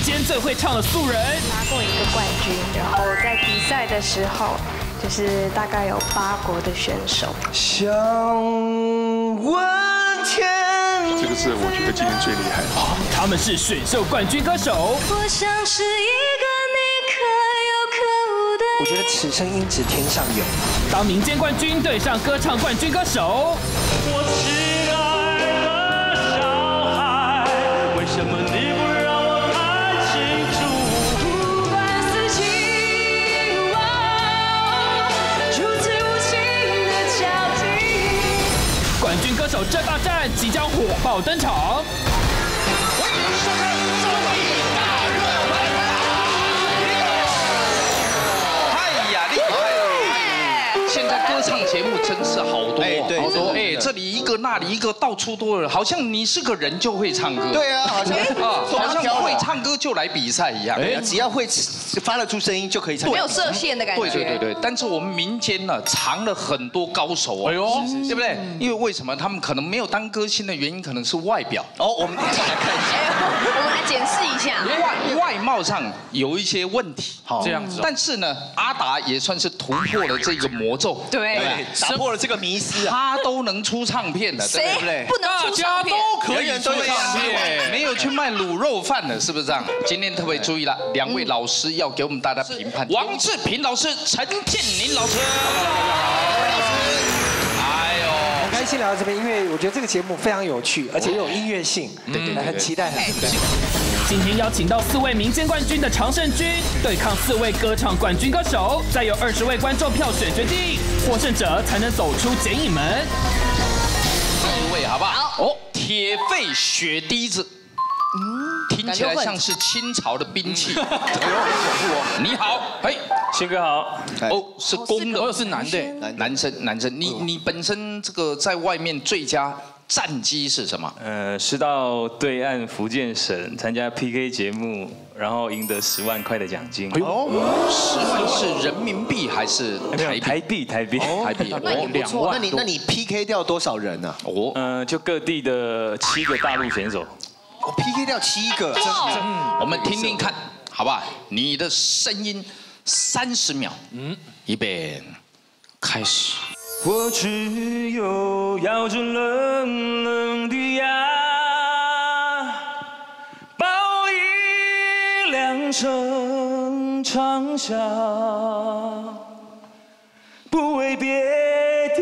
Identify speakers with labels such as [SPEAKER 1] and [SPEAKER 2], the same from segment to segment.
[SPEAKER 1] 间最会唱的素人，
[SPEAKER 2] 拿过一个冠军，然后在比赛的时候，就是大概有8国的选手。
[SPEAKER 3] 想问天，
[SPEAKER 4] 这个是我觉得今天最厉害的。
[SPEAKER 1] 他们是选秀冠军歌手。
[SPEAKER 2] 我像是一个你可有可无的。
[SPEAKER 3] 我觉得此生音质天上有。
[SPEAKER 1] 当民间冠军对上歌唱冠军歌手。
[SPEAKER 5] 我亲爱的小孩，为什么你不让我看清楚？
[SPEAKER 2] 不管四季，如此无情的交集。
[SPEAKER 1] 冠军歌手争霸战即将火爆登场。
[SPEAKER 5] 欢迎收看综艺大热门。
[SPEAKER 6] 太呀，厉害了！现在歌唱节目真是好多，好多，这里一个那里一个，到处都有，好像你是个人就会唱歌。
[SPEAKER 3] 对啊，好像
[SPEAKER 6] 好像会唱歌就来比赛一样。
[SPEAKER 3] 只要会发得出声音就可以唱。
[SPEAKER 7] 没有设限的感觉。
[SPEAKER 6] 对，但是我们民间呢藏了很多高手哦，哎呦，对不对？因为为什么他们可能没有当歌星的原因，可能是外表。
[SPEAKER 3] 哦，我们等一下来看一下。
[SPEAKER 7] 我们来检视一下。
[SPEAKER 6] 外貌上有一些问题，这样子。但是呢，阿达也算是突破了这个魔咒，
[SPEAKER 7] 对，
[SPEAKER 3] 打破了这个迷思啊。
[SPEAKER 6] 他都能出唱片的，对不对？
[SPEAKER 7] 不能出唱片，
[SPEAKER 6] 可以出唱片，没有去卖卤肉饭的，是不是这样？今天特别注意了，2位老师要给我们大家评判，王志平老师、陈建宁老师。
[SPEAKER 3] 很开心聊到这边，因为我觉得这个节目非常有趣，而且又有音乐性，对，很期待。
[SPEAKER 1] 今天邀请到4位民间冠军的常胜军，对抗4位歌唱冠军歌手，再由20位观众票选决定，获胜者才能走出剪影门。
[SPEAKER 6] 第1位好不好？哦，铁肺血滴子。听起来像是清朝的兵器。哎呦，很恐怖哦！你好，嘿，
[SPEAKER 4] 宪哥好。
[SPEAKER 6] 哦，是公的，
[SPEAKER 4] 是男的，
[SPEAKER 6] 男生。你本身这个在外面最佳战绩是什么？
[SPEAKER 4] 是到对岸福建省参加 PK 节目，然后赢得10万块的奖金。
[SPEAKER 6] 哦，10万是人民币还是台币？
[SPEAKER 4] 台币。
[SPEAKER 7] 那也不错。
[SPEAKER 3] 那你 PK 掉多少人呢？
[SPEAKER 4] 哦，就各地的7个大陆选手。
[SPEAKER 3] 我 PK 掉7个，
[SPEAKER 6] 我们听听看，好不好？你的声音30秒，预备，开始。
[SPEAKER 4] 我只有咬着冷冷的牙，抱一辆车长啸，不为别的，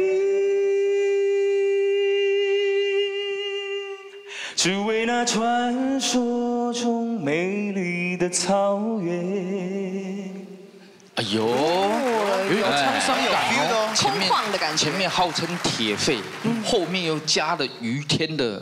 [SPEAKER 4] 只为那传说中美丽的草原。
[SPEAKER 6] 哎呦，有沧桑感哦，
[SPEAKER 7] 空旷的感觉。
[SPEAKER 6] 前面号称铁肺，后面又加了于天的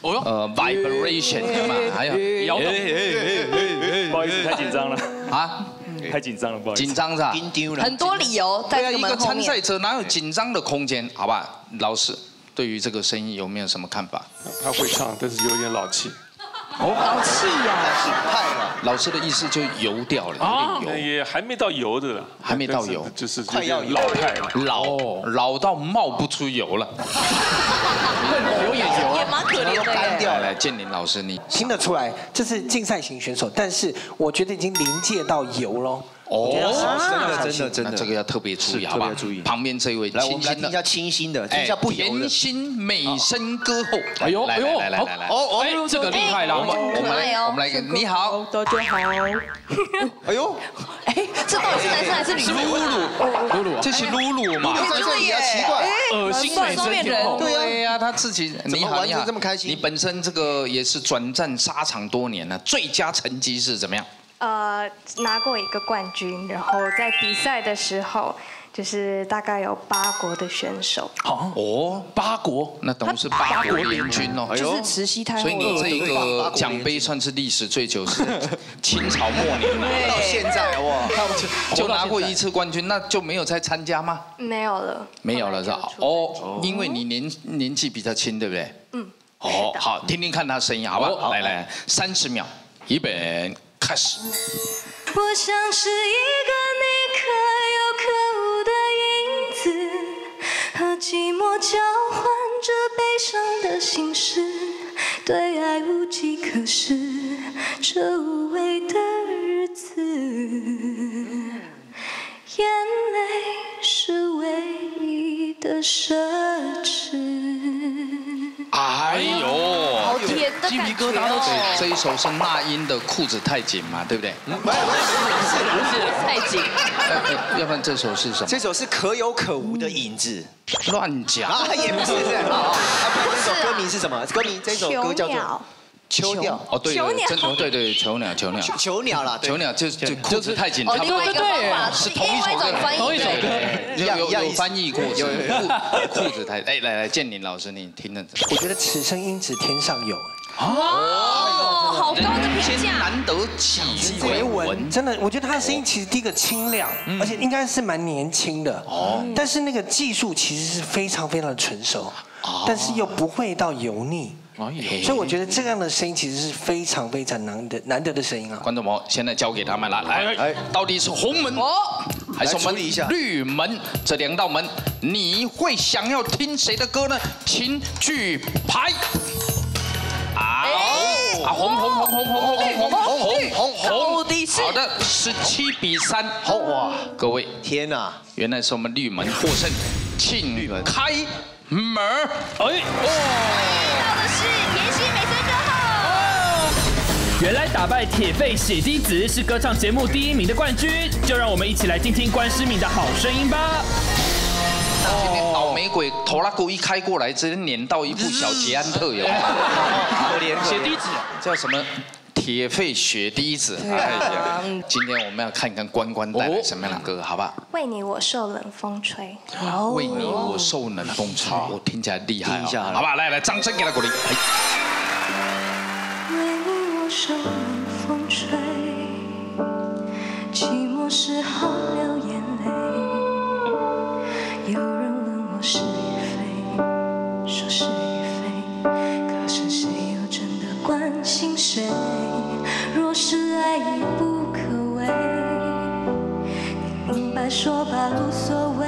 [SPEAKER 6] vibration， 还有摇动。
[SPEAKER 4] 不好意思，太紧张了
[SPEAKER 6] 啊，
[SPEAKER 4] 太紧张了，不好意思。
[SPEAKER 6] 紧张是吧？
[SPEAKER 7] 很多理由在这个门后面。
[SPEAKER 6] 一个参赛者哪有紧张的空间？好吧，老师对于这个声音有没有什么看法？
[SPEAKER 4] 他会唱，但是有点老气。
[SPEAKER 7] 老气
[SPEAKER 3] 呀！
[SPEAKER 6] 老师的意思就油掉了，有点油，
[SPEAKER 4] 也还没到油的了，
[SPEAKER 6] 还没到油，
[SPEAKER 4] 就是快要老态了，
[SPEAKER 6] 老到冒不出油了，
[SPEAKER 7] 有点油，也蛮可怜的。
[SPEAKER 3] 干掉
[SPEAKER 6] 来，建林老师，你
[SPEAKER 3] 听得出来这是竞赛型选手，但是我觉得已经临界到油喽。
[SPEAKER 6] 真的，这个要特别注意，好吧？特别注意。旁边这位，
[SPEAKER 3] 来，我们来听一下清新的，听一下不油的。
[SPEAKER 6] 甜心美声歌后，
[SPEAKER 1] 哎呦，
[SPEAKER 6] 来，
[SPEAKER 1] 哦，这个厉害了，
[SPEAKER 6] 我们来，你好，
[SPEAKER 3] 大家好。哎呦，
[SPEAKER 7] 这到底是男生还是女生？
[SPEAKER 6] 露露，这是露露嘛？
[SPEAKER 3] 在这里啊，奇怪，
[SPEAKER 1] 恶心美声天后。
[SPEAKER 6] 对呀，他自己，你好，
[SPEAKER 3] 你好，这么开心。
[SPEAKER 6] 你本身这个也是转战沙场多年了，最佳成绩是怎么样？
[SPEAKER 2] 拿过一个冠军，然后在比赛的时候，就是大概有8国的选手。
[SPEAKER 6] 哦，8国，那等于是8国联军哦。
[SPEAKER 7] 就是慈禧太后。
[SPEAKER 6] 所以你这个奖杯算是历史最久是清朝末年
[SPEAKER 3] 到现在哇，
[SPEAKER 6] 就拿过1次冠军，那就没有再参加吗？
[SPEAKER 2] 没有了，
[SPEAKER 6] 没有了是吧？哦，因为你年纪比较轻，对不对？哦，好，听听看他声音，好不好？来，30秒，预备。开始。
[SPEAKER 2] 我像是一个你可有可无的影子，和寂寞交换着悲伤的心事，对爱无计可施，这无味的日子，眼泪是唯一的奢侈。
[SPEAKER 6] 哎呦，
[SPEAKER 7] 好甜的感觉哦。
[SPEAKER 6] 这一首是那英的《裤子太紧》嘛，对不对？
[SPEAKER 7] 不是太紧。
[SPEAKER 6] 要不然这首是什么？
[SPEAKER 8] 这首是可有可无的影子。
[SPEAKER 6] 乱讲
[SPEAKER 8] 啊，也不是这样。这首歌名是什么？歌名这首歌叫做。秋鸟
[SPEAKER 6] 哦，对，真的对，囚鸟啦，囚鸟就裤子太紧，
[SPEAKER 7] 另外一个方法是同一首歌，
[SPEAKER 6] 同一首歌，有翻译过，
[SPEAKER 8] 有
[SPEAKER 6] 裤子太，哎，来建宁老师，你听着，
[SPEAKER 3] 我觉得此生因子天上有。
[SPEAKER 7] 哦，好高的评价，
[SPEAKER 6] 难得几回闻，
[SPEAKER 3] 真的，我觉得他的声音其实第一个清亮，而且应该是蛮年轻的，但是那个技术其实是非常非常的纯熟，但是又不会到油腻。所以我觉得这样的声音其实是非常非常难得的声音啊！
[SPEAKER 6] 观众朋友，现在交给他们了，来，到底是红门还是我们绿门？这2道门，你会想要听谁的歌呢？请举牌。红，
[SPEAKER 7] 到底是
[SPEAKER 6] 好的，17比3。好哇，各位，
[SPEAKER 8] 天哪，
[SPEAKER 6] 原来是我们绿门获胜，请开门。哎
[SPEAKER 7] 到的是妍希美声歌后。
[SPEAKER 1] 原来打败铁肺血滴子是歌唱节目第1名的冠军，就让我们一起来听听关诗敏的好声音吧。
[SPEAKER 6] 今天倒霉鬼头拉骨一开过来，直接碾到一部小捷安特有。
[SPEAKER 8] 可怜
[SPEAKER 6] 血滴子叫什么？铁肺血滴子。哎呀，今天我们要看看关带来什么样的歌，好不好？
[SPEAKER 2] 为你我受冷风吹。
[SPEAKER 6] 为你我受冷风吹，我听起来厉害哦，好吧，来，掌声给他鼓励。
[SPEAKER 2] 为你我受冷风吹，寂寞时候流眼泪。有人问我是与非，说是与非，可是谁又真的关心谁？若是爱已不可为，你明白说罢无所谓，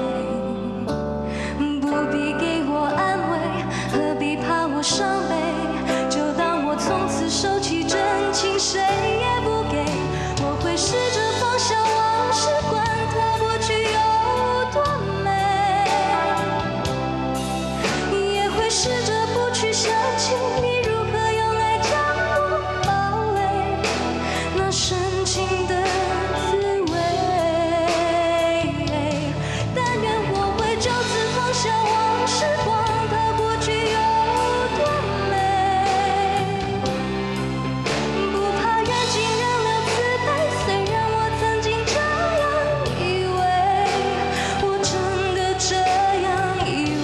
[SPEAKER 2] 不必给我安慰，何必怕我伤悲？就当我从此收起真情，谁也不给。我会试着放下往事，管它过去有多美，也会试着不去想起你如何用爱将我包围，那深情的滋味。但愿我会就此放下往事，管它过去有多美，不怕缘尽仍留慈悲。虽然我曾经这样以为，我真的这样以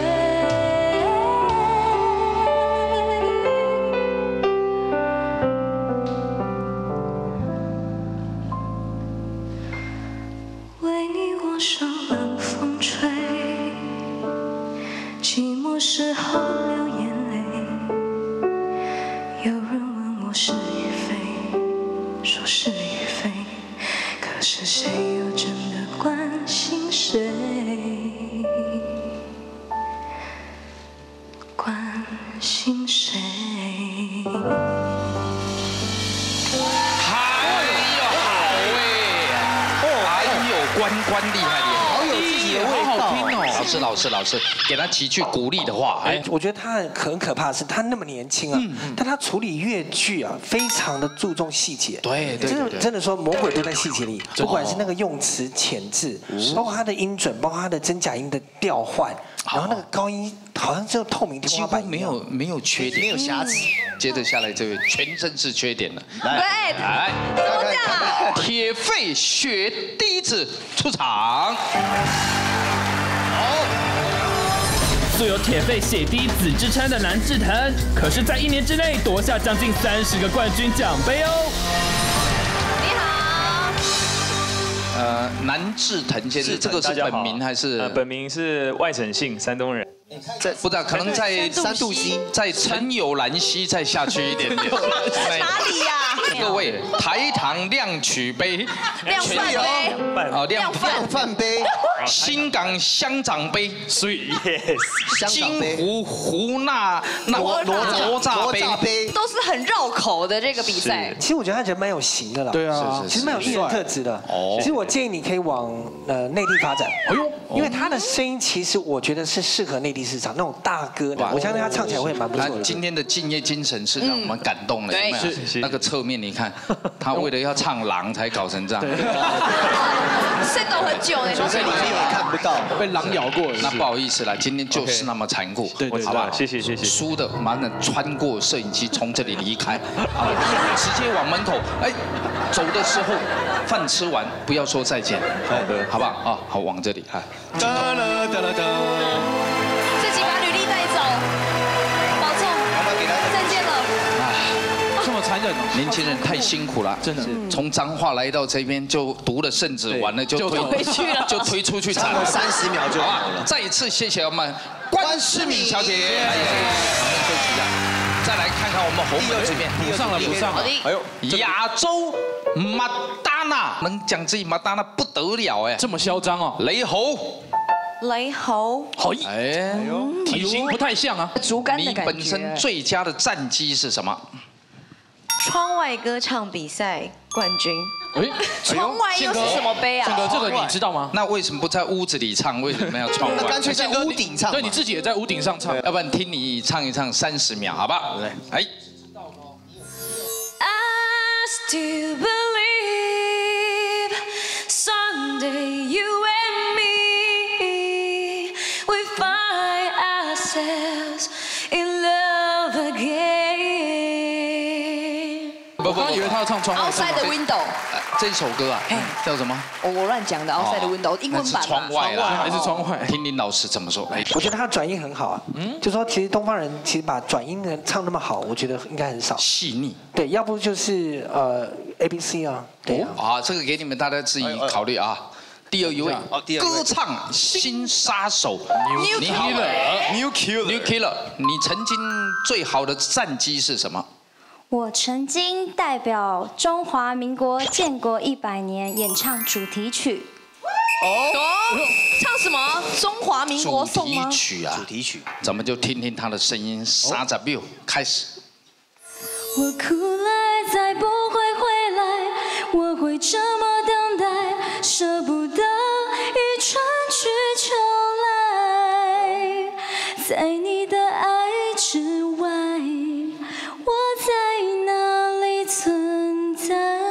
[SPEAKER 2] 为。为你我受冷风吹，寂寞时候流眼泪。有人问我是与非，说是与非，可是谁又真的关心谁？关心谁？
[SPEAKER 6] 关厉害，
[SPEAKER 8] 好有自己的味道，
[SPEAKER 6] 好听哦！老师，给他几句鼓励的话。哎，
[SPEAKER 3] 我觉得他很可怕的是，他那么年轻啊，但他处理乐句啊，非常的注重细节。
[SPEAKER 6] 对，
[SPEAKER 3] 真的说魔鬼都在细节里，不管是那个用词遣字，包括他的音准，包括他的真假音的调换，然后那个高音好像只有透明天花板一样，
[SPEAKER 6] 没有缺点，
[SPEAKER 8] 没有瑕疵。
[SPEAKER 6] 接着下来这位全身是缺点了，
[SPEAKER 7] 来，怎么这样啊？
[SPEAKER 6] 铁肺血滴子出场。
[SPEAKER 1] 素有铁肺血滴子之称的南志腾，可是在1年之内夺下将近30个冠军奖杯哦。
[SPEAKER 7] 你好。
[SPEAKER 6] 南志腾先生，这个是本名还是？
[SPEAKER 9] 本名是外省姓，山东人。
[SPEAKER 6] 不知道，可能在
[SPEAKER 8] 三度溪，
[SPEAKER 6] 在陈有兰溪再下去一点点。
[SPEAKER 7] 哪里呀？
[SPEAKER 6] 各位，台糖亮曲杯，
[SPEAKER 7] 亮饭杯，
[SPEAKER 6] 哦，亮
[SPEAKER 8] 饭杯，
[SPEAKER 6] 新港乡长杯，
[SPEAKER 9] 所以
[SPEAKER 8] yes，
[SPEAKER 6] 金湖湖纳哪吒杯，
[SPEAKER 7] 都是很绕口的这个比赛。
[SPEAKER 3] 其实我觉得他人蛮有型的啦，
[SPEAKER 9] 对啊，
[SPEAKER 3] 其实蛮有艺人特质的。其实我建议你可以往内地发展。哎呦，因为他的声音其实我觉得是适合内地市场那种大歌的，我相信他唱起来会蛮不错的。
[SPEAKER 6] 今天的敬业精神是让我们感动了，有没有？那个侧面你看，他为了要唱狼才搞成这样。
[SPEAKER 7] 奋斗很久呢，
[SPEAKER 8] 所以你也看不到，
[SPEAKER 9] 被狼咬过。
[SPEAKER 6] 那不好意思了，今天就是那么残酷，
[SPEAKER 9] 对，
[SPEAKER 6] 好吧？
[SPEAKER 9] 谢谢。
[SPEAKER 6] 输的麻烦穿过摄影机从这里离开，直接往门口。哎，走的时候饭吃完不要说再见，好不好？啊，好，往这里哈。
[SPEAKER 7] 自己把履历带走，保重，再见了。
[SPEAKER 9] 这么残忍哦！
[SPEAKER 6] 年轻人太辛苦了，真的。从彰化来到这边就读了圣旨，完了就
[SPEAKER 7] 回去了，
[SPEAKER 6] 就推出去斩
[SPEAKER 8] 了，30秒就好了。
[SPEAKER 6] 再一次谢谢我们关诗敏小姐，休息一下，再来看看我们红门这边，
[SPEAKER 9] 补上了。
[SPEAKER 6] 哎呦，亚洲马达纳能讲自己马达纳不得了哎，
[SPEAKER 9] 这么嚣张哦！
[SPEAKER 6] 雷猴，
[SPEAKER 9] 哎呦，体型不太像啊，
[SPEAKER 7] 竹竿的感觉。
[SPEAKER 6] 你本身最佳的战绩是什么？
[SPEAKER 7] 窗外歌唱比赛冠军。
[SPEAKER 9] 哎，
[SPEAKER 7] 窗外又是什么杯啊？
[SPEAKER 9] 宪哥，这个你知道吗？
[SPEAKER 6] 那为什么不在屋子里唱？为什么要窗外？
[SPEAKER 8] 那干脆在屋顶唱。
[SPEAKER 9] 对，你自己也在屋顶上唱。
[SPEAKER 6] 要不然听你唱一唱30秒，好不好？哎。
[SPEAKER 2] I still believe someday you and me we find ourselves in love again。
[SPEAKER 9] 我刚以为他要唱窗外。
[SPEAKER 7] Outside the window。
[SPEAKER 6] 这首歌啊，叫什么？
[SPEAKER 7] 我乱讲的 Outside the window， 英文版嘛。
[SPEAKER 6] 窗外啦，
[SPEAKER 9] 还是窗外？
[SPEAKER 6] 听林老师怎么说？哎，
[SPEAKER 3] 我觉得他转音很好啊。就说其实东方人其实把转音唱那么好，我觉得应该很少。
[SPEAKER 6] 细腻。对，
[SPEAKER 3] 要不就是ABC 啊。对啊。
[SPEAKER 6] 啊，这个给你们大家自己考虑啊。第二一位，歌唱新杀手
[SPEAKER 8] New Killer，
[SPEAKER 6] 你曾经最好的战绩是什么？
[SPEAKER 10] 我曾经代表中华民国建国100年演唱主题曲。
[SPEAKER 7] 唱什么？中华民国颂吗？
[SPEAKER 6] 主题曲啊，
[SPEAKER 8] 主题曲。
[SPEAKER 6] 咱们就听听他的声音。30秒开始。
[SPEAKER 2] 我哭来再不会回来，我会这么等待，舍不得一春去秋来，在你的爱之外，我在哪里存在？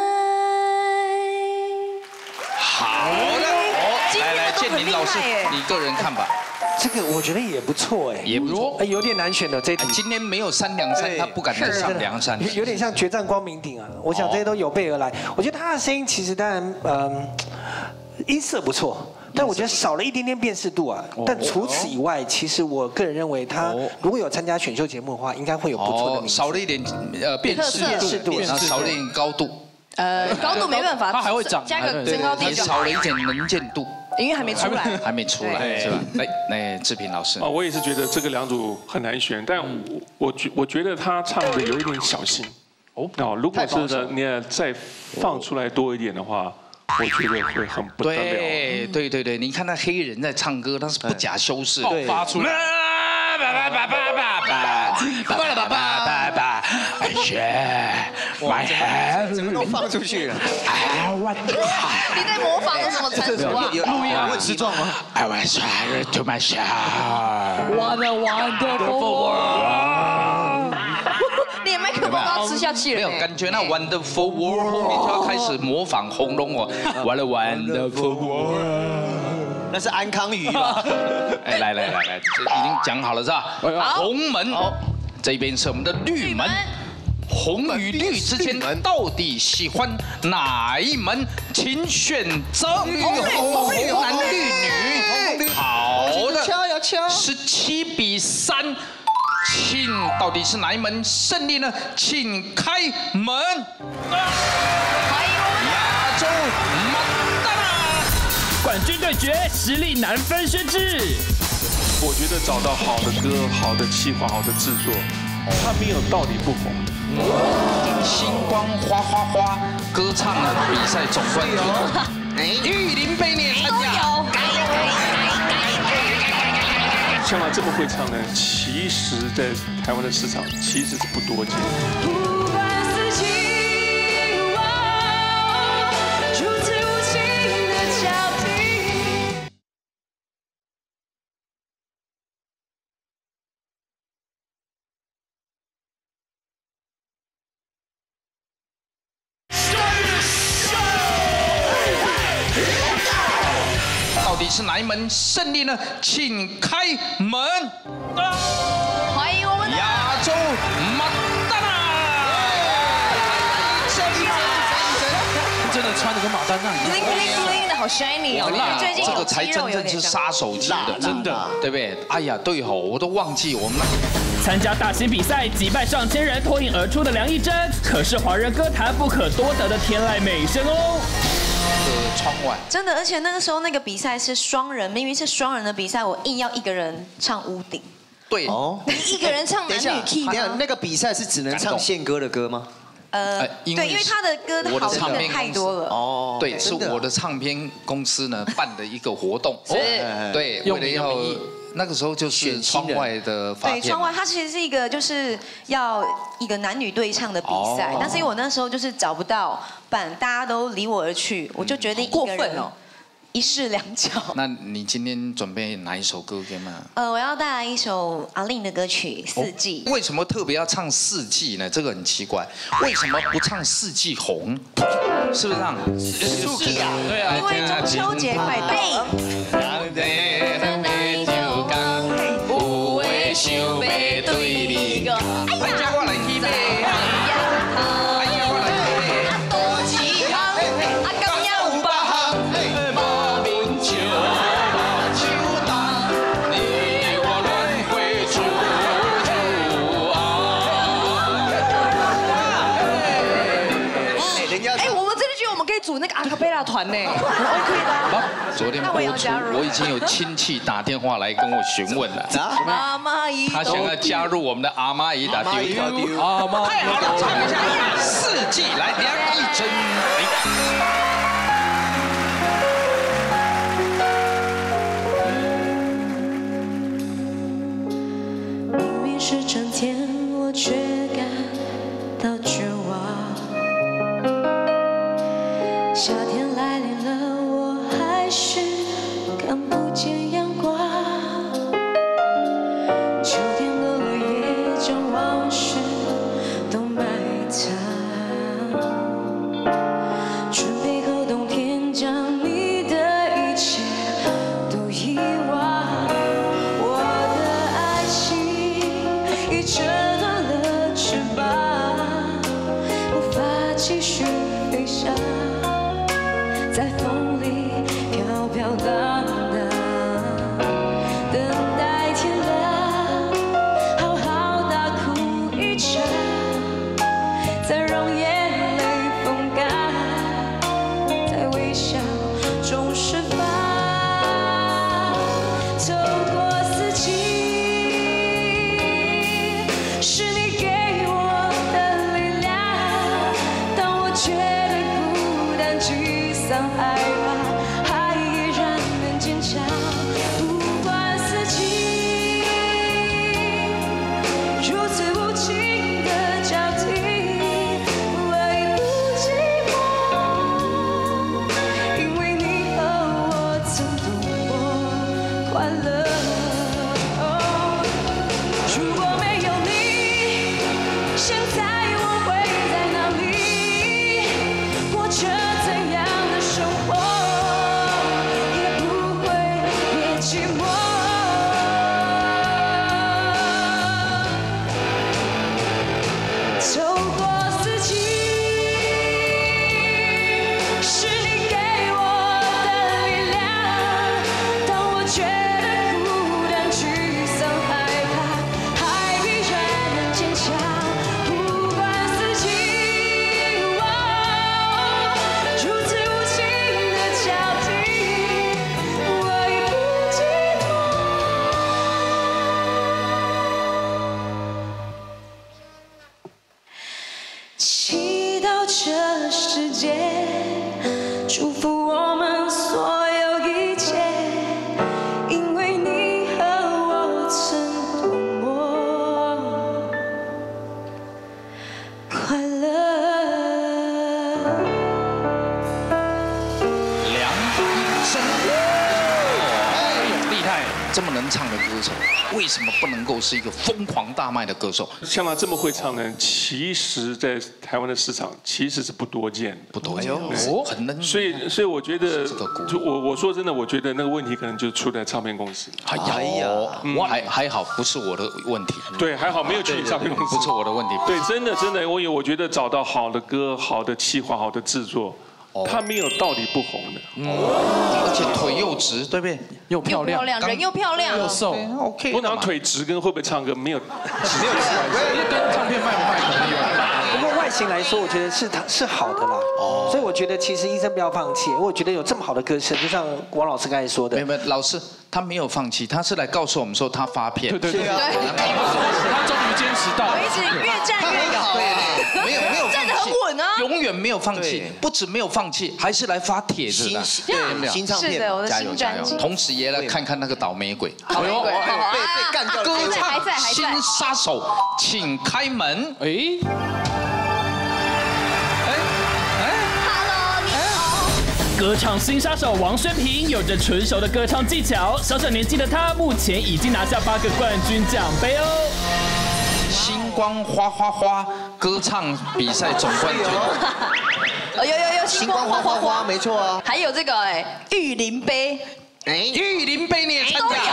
[SPEAKER 6] 好的，来，建林老师，你个人看吧。
[SPEAKER 3] 这个我觉得也不错哎，
[SPEAKER 6] 也不错，
[SPEAKER 3] 有点难选的这一题。
[SPEAKER 6] 今天没有3两3，他不敢再上梁山，
[SPEAKER 3] 有点像决战光明顶啊。我想这些都有备而来。我觉得他的声音其实当然，音色不错，但我觉得少了一点点辨识度啊。但除此以外，其实我个人认为他如果有参加选秀节目的话，应该会有不错的名次。
[SPEAKER 6] 少了一点辨识度，然后少了一点高度。
[SPEAKER 7] 高度没办法，
[SPEAKER 9] 他还会长，
[SPEAKER 7] 加个增高点，
[SPEAKER 6] 少了一点能见度。
[SPEAKER 7] 因为还没出来，
[SPEAKER 6] 还没出来是吧？那志平老师
[SPEAKER 11] 我也是觉得这个2组很难选，但我觉得他唱的有一点小心如果是呢，你再放出来多一点的话，我觉得会很不得了。
[SPEAKER 6] 对，你看那黑人在唱歌，他是不假修饰，
[SPEAKER 9] 爆发出来。
[SPEAKER 8] 怎么都放出去了？
[SPEAKER 7] 你在模仿有什么程度啊？
[SPEAKER 8] 录音问失状吗
[SPEAKER 6] ？I was trying to myself.
[SPEAKER 7] What a wonderful world. 连麦克风都要吃下去了。
[SPEAKER 6] 没有感觉，那 Wonderful World 后面就要开始模仿红龙哦。What a wonderful world.
[SPEAKER 8] 那是安康鱼吧？
[SPEAKER 6] 哎，来，这已经讲好了是吧？红门，这边是我们的绿门。红与绿之间到底喜欢哪一门？请选择。红男绿女。好的，17比3，请到底是哪一门胜利呢？请开门。亚洲马达纳
[SPEAKER 1] 冠军对决，实力难分轩轾。
[SPEAKER 11] 我觉得找到好的歌、好的企划、好的制作，他没有道理不红。
[SPEAKER 6] 星光花花花歌唱比赛总冠军，玉林杯你也参加。
[SPEAKER 11] 像他这么会唱的，其实在台湾的市场其实是不多见。
[SPEAKER 2] 不管四季，如此无情的交替。
[SPEAKER 6] 到底是哪一门胜利呢？请开门！
[SPEAKER 7] 欢迎我们的
[SPEAKER 6] 亚洲麦当娜，
[SPEAKER 9] 真的穿的跟马丹娜一样。
[SPEAKER 7] bling bling bling 的好 shiny 哦，最近
[SPEAKER 6] 这个才真正是杀手级的，真的，对不对？哎呀，对吼，我都忘记我们
[SPEAKER 1] 参加大型比赛，击败上千人脱颖而出的梁一贞，可是华人歌坛不可多得的天籁美声哦。
[SPEAKER 6] 窗外
[SPEAKER 7] 真的，而且那个时候那个比赛是双人，明明是双人的比赛，我硬要一个人唱屋顶。
[SPEAKER 6] 对
[SPEAKER 8] 哦，
[SPEAKER 7] 一个人唱男女 key 吗？
[SPEAKER 8] 那个比赛是只能唱宪歌的歌吗？
[SPEAKER 7] 对，因为他的歌好听的太多了。
[SPEAKER 6] 哦，对，是我的唱片公司呢办的一个活动，对，为了要那个时候就是窗外的发片。
[SPEAKER 7] 对，窗外它其实是一个就是要一个男女对唱的比赛，但是因为我那时候就是找不到伴，大家都离我而去，我就决定一个人一试两脚。
[SPEAKER 6] 那你今天准备哪一首歌给吗？
[SPEAKER 7] 我要带来一首阿令的歌曲《四季》。
[SPEAKER 6] 为什么特别要唱《四季》呢？这个很奇怪，为什么不唱《四季红》？是不是这样？
[SPEAKER 7] 四季啊，对啊，因为中秋节快到了。想要对你讲，哎呀，我来去买，哎呀，我来去买，多一项，啊，今夜有百项，无名就目睭重，你我轮回处哎，我们这一局我们可以组那个阿卡贝拉团呢，我 OK 的。
[SPEAKER 6] 昨天播出，我已经有亲戚打电话来跟我询问了。
[SPEAKER 7] 阿妈姨，
[SPEAKER 6] 他想要加入我们的阿妈姨打丢。
[SPEAKER 9] 阿妈，
[SPEAKER 6] 太好了，唱一下《四季》来，梁一贞。
[SPEAKER 2] 明明是春天，我却感到绝望。夏天来临了，我还是看不见阳光。秋天的落叶将往事都埋藏，春天和冬天将你的一切都遗忘。我的爱情已折断了翅膀，无法继续飞翔。在风里飘飘荡荡，等待天亮，好好大哭一场，再让眼泪风干，在微笑中释放。走过四季，是你给我的力量，当我觉得孤单沮丧害怕，还依然能坚强。不管四季如此无情的交替，我已不寂寞，因为你和我曾度过快乐。如果没有你，现在我会在哪里？过着怎样的生活，也不会
[SPEAKER 6] 这么能唱的歌手，为什么不能够是一个疯狂大卖的歌手？
[SPEAKER 11] 像他这么会唱的人，其实在台湾的市场其实是不多见的，
[SPEAKER 6] 不多见，很能。
[SPEAKER 11] 所以我觉得，就我说真的，我觉得那个问题可能就出在唱片公司。
[SPEAKER 6] 哎呀，还好不是我的问题。
[SPEAKER 11] 对，还好没有去唱片公司，
[SPEAKER 6] 不是我的问题。
[SPEAKER 11] 对，真的，我觉得找到好的歌、好的企划、好的制作。他没有道理不红的，
[SPEAKER 6] 而且腿又直，对不对？
[SPEAKER 9] 又漂亮，
[SPEAKER 7] 人又漂亮，
[SPEAKER 9] 又瘦。
[SPEAKER 6] OK，
[SPEAKER 11] 不能腿直跟会不会唱歌没有
[SPEAKER 9] 跟唱片卖不卖可能有。
[SPEAKER 3] 不过外形来说，我觉得是好的啦。所以我觉得其实医生不要放弃。我觉得有这么好的歌声，就像王老师刚才说的。
[SPEAKER 6] 没有，老师他没有放弃，他是来告诉我们说他发片。
[SPEAKER 9] 对。
[SPEAKER 6] 他
[SPEAKER 9] 终于坚持到。
[SPEAKER 7] 我一直越战越勇。
[SPEAKER 6] 没有
[SPEAKER 7] 站得很稳啊。
[SPEAKER 6] 永远没有放弃，不止没有放弃，还是来发帖子的。
[SPEAKER 8] 新唱片，
[SPEAKER 7] 是的，我的新专辑。
[SPEAKER 6] 同时也来看看那个倒霉鬼。
[SPEAKER 7] 倒霉鬼，
[SPEAKER 8] 被干掉。
[SPEAKER 6] 歌唱新杀手，请开门。
[SPEAKER 1] 歌唱新杀手王宣平有着纯熟的歌唱技巧，小小年纪的他目前已经拿下8个冠军奖杯哦。
[SPEAKER 6] 星光花花花歌唱比赛总冠军。
[SPEAKER 7] 有星光花花花，
[SPEAKER 8] 没错啊。
[SPEAKER 7] 还有这个玉林杯，
[SPEAKER 6] 玉林杯你也参加？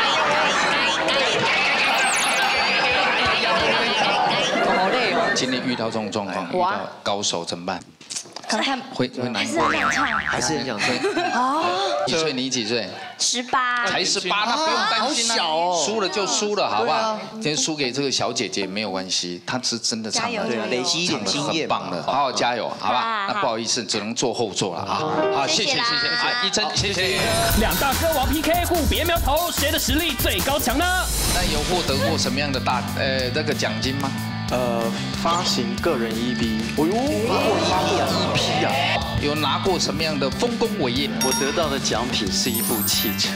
[SPEAKER 7] 好累哦。
[SPEAKER 6] 今天遇到这种状况，遇到高手怎么办？
[SPEAKER 10] 看
[SPEAKER 6] 会难过，
[SPEAKER 8] 还是很想唱。
[SPEAKER 6] 几岁？你几岁
[SPEAKER 10] ？18。
[SPEAKER 6] 才18，那不用担心啊，输了就输了，好不好？今天输给这个小姐姐没有关系，她是真的唱的，
[SPEAKER 8] 累积一点经验，
[SPEAKER 6] 很棒的，好好加油，好吧？那不好意思，只能坐后座了啊。好，谢谢，啊，一真，谢谢。
[SPEAKER 1] 2大歌王 PK， 互别苗头，谁的实力最高强呢？
[SPEAKER 6] 那有获得过什么样的那个奖金吗？
[SPEAKER 12] 发行个人 EP，
[SPEAKER 6] 发过 EP 啊，有拿过什么样的丰功伟业？
[SPEAKER 12] 我得到的奖品是一部汽车。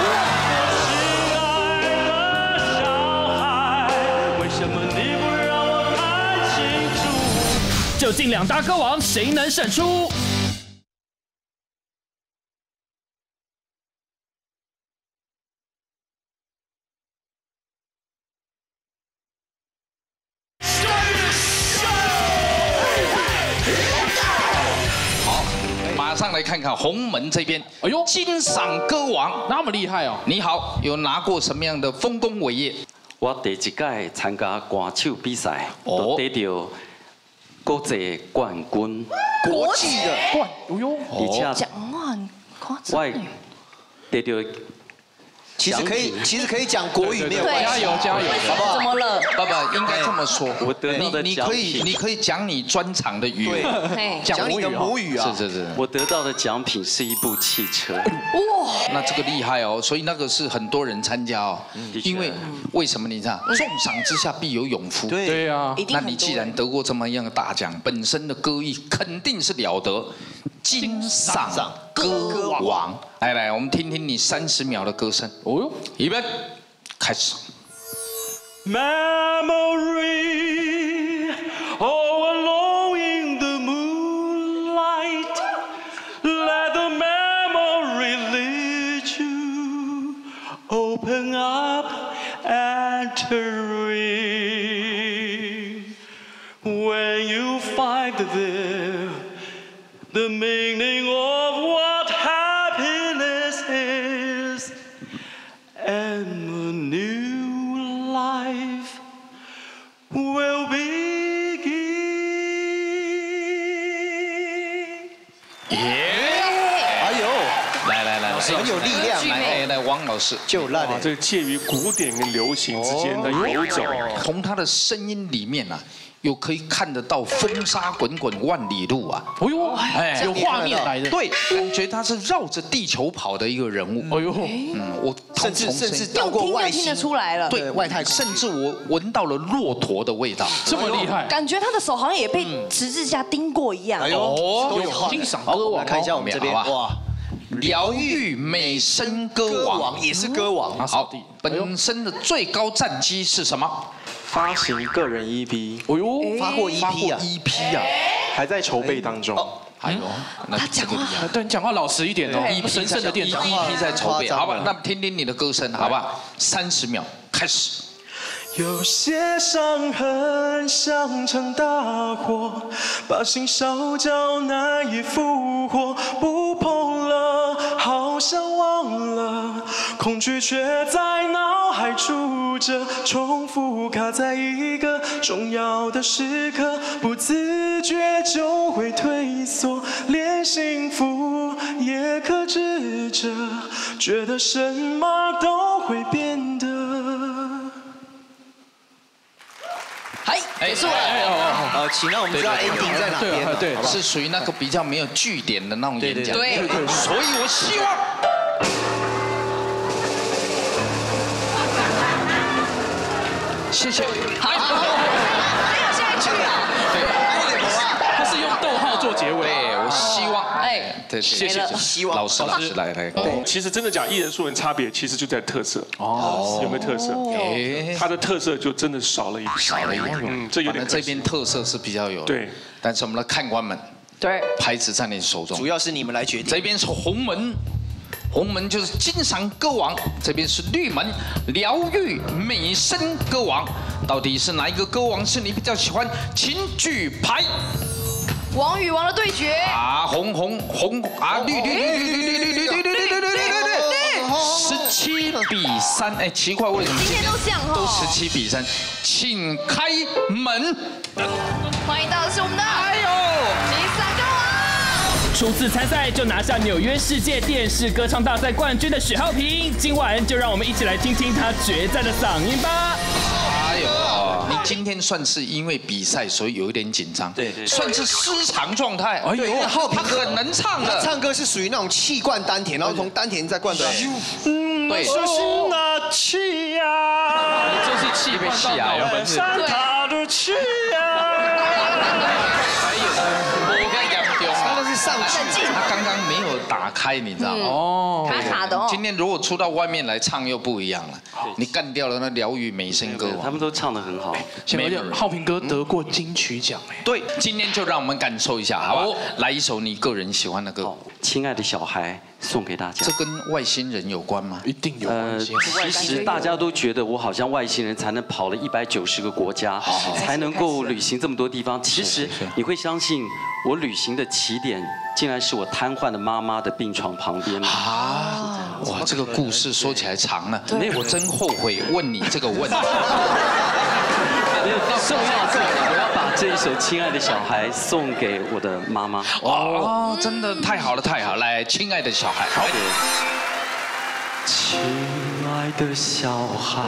[SPEAKER 1] 究竟2大歌王谁能胜出？
[SPEAKER 6] 马上来看看洪门这边，哎呦，金赏歌王
[SPEAKER 9] 那么厉害哦！
[SPEAKER 6] 你好，有拿过什么样的丰功伟业？
[SPEAKER 12] 我第一届参加歌手比赛，都得到国际冠军。
[SPEAKER 8] 国际的
[SPEAKER 9] 冠，哎呦，
[SPEAKER 12] 而且
[SPEAKER 7] 奖啊，很夸张。
[SPEAKER 12] 我得到。
[SPEAKER 8] 其实可以讲国语没有关系，
[SPEAKER 9] 加油，
[SPEAKER 7] 好不好？怎么了？
[SPEAKER 6] 爸爸应该这么说，
[SPEAKER 12] 我得到的奖品，
[SPEAKER 6] 你可以讲你专长的语言，
[SPEAKER 8] 讲你的母语啊。
[SPEAKER 6] 是。
[SPEAKER 12] 我得到的奖品是一部汽车。
[SPEAKER 7] 哇，
[SPEAKER 6] 那这个厉害哦，所以那个是很多人参加哦。因为什么？你知道，重赏之下必有勇夫。
[SPEAKER 9] 对啊，
[SPEAKER 6] 那你既然得过这么样的大奖，本身的歌艺肯定是了得。金赏歌王，来，我们听听你30秒的歌声。哦哟，预备，开始。
[SPEAKER 5] Memory, oh, alone in the moonlight, let the memory lead you, open up and read. When you find there the meaning of what happiness is, and a new life will begin.
[SPEAKER 8] 哎呦，
[SPEAKER 6] 来，
[SPEAKER 8] 很有力量，
[SPEAKER 6] 来，王老师，
[SPEAKER 8] 就烂了。
[SPEAKER 11] 这个介于古典跟流行之间的游走，
[SPEAKER 6] 从他的声音里面啊。有可以看得到风沙滚滚万里路啊！
[SPEAKER 9] 哎呦，有画面来的，
[SPEAKER 6] 对，感觉他是绕着地球跑的一个人物。哎呦，我
[SPEAKER 8] 甚至到过外星，
[SPEAKER 7] 听得出来了，
[SPEAKER 6] 对，外太空，甚至我闻到了骆驼的味道，
[SPEAKER 9] 这么厉害，
[SPEAKER 7] 感觉他的手好像也被十字架钉过一样。
[SPEAKER 8] 哎呦，都有
[SPEAKER 9] 欣赏歌王，
[SPEAKER 8] 看一下我们这边哇，
[SPEAKER 6] 疗愈美声歌王
[SPEAKER 8] 也是歌王。
[SPEAKER 6] 好，本身的最高战绩是什么？
[SPEAKER 12] 发行个人 EP，
[SPEAKER 9] 哎呦，
[SPEAKER 8] 发过 EP 啊，
[SPEAKER 12] 还在筹备当中。
[SPEAKER 6] 哎呦，那这个厉害。
[SPEAKER 9] 对你讲话老实一点哦，神圣的店长。
[SPEAKER 6] EP 在筹备，好吧？那么听听你的歌声，好吧？30秒开始。
[SPEAKER 4] 有些伤痕像场大火，把心烧焦，难以复活。不碰了，好像忘了，恐惧却在脑海住着，重复卡在一个重要的时刻，不自觉就会退缩，连幸福也克制着，觉得什么都会变得。
[SPEAKER 6] 哎，
[SPEAKER 8] 是我，请让我们知道 ending 在哪边，
[SPEAKER 6] 对，是属于那个比较没有句点的那种演讲，
[SPEAKER 7] 对，
[SPEAKER 6] 所以我希望，谢谢，
[SPEAKER 7] 好，没有下一句了，
[SPEAKER 6] 对，
[SPEAKER 9] 他是用逗号做结尾，
[SPEAKER 6] 对，我希望，
[SPEAKER 7] 哎，
[SPEAKER 6] 对，谢谢，
[SPEAKER 8] 希望
[SPEAKER 6] 老师来，
[SPEAKER 11] 对，其实真的讲艺人素人差别，其实就在特色哦，有没有特色？
[SPEAKER 6] 哎，
[SPEAKER 11] 他的特色就真的少了一点，这有点。
[SPEAKER 6] 这边特色是比较有，对，但是我们的看官们，
[SPEAKER 7] 对，
[SPEAKER 6] 牌子在你手中，
[SPEAKER 8] 主要是你们来决定。
[SPEAKER 6] 这边是红门。 红门就是金赏歌王，这边是绿门疗愈美声歌王，到底是哪一个歌王是你比较喜欢？请举牌。
[SPEAKER 7] 王与王的对决。
[SPEAKER 6] 啊，红啊，绿17-3，哎，奇怪，为什么
[SPEAKER 7] 今天都这样哈？
[SPEAKER 6] 都17-3，请开门。
[SPEAKER 7] 欢迎到的是我们的金赏歌王。
[SPEAKER 1] 初次参赛就拿下纽约世界电视歌唱大赛冠军的许浩平，今晚就让我们一起来听听他决战的嗓音吧。
[SPEAKER 6] 哎呦，你今天算是因为比赛，所以有一点紧张，对，算是失常状态。哎呦，浩平很能唱的，
[SPEAKER 8] 唱歌是属于那种气灌丹田，然后从丹田再灌到。
[SPEAKER 6] 对，
[SPEAKER 4] 说是那气呀，
[SPEAKER 9] 就是气被气啊，
[SPEAKER 4] 山塔的气
[SPEAKER 8] 上去，
[SPEAKER 6] 他刚刚没有打开，你知道吗？
[SPEAKER 7] 哦，卡的哦。
[SPEAKER 6] 今天如果出到外面来唱又不一样了，你干掉了那疗愈美声歌王，
[SPEAKER 12] 他们都唱得很好。
[SPEAKER 9] 浩平哥得过金曲奖哎。
[SPEAKER 6] 对，今天就让我们感受一下，好不好？来一首你个人喜欢的歌。
[SPEAKER 12] 亲爱的小孩，送给大家。
[SPEAKER 6] 这跟外星人有关吗？
[SPEAKER 9] 一定有关系。
[SPEAKER 12] 其实大家都觉得我好像外星人，才能跑了190个国家，才能够旅行这么多地方。其实你会相信，我旅行的起点竟然是我瘫痪的妈妈的病床旁边
[SPEAKER 6] 啊！哇，这个故事说起来长了，我真后悔问你这个问题。
[SPEAKER 12] 没有重要是我要把这一首《亲爱的小孩》送给我的妈妈。
[SPEAKER 6] 哦，真的太好了，太好了！来，亲爱的小孩，好。
[SPEAKER 12] 亲爱的小孩，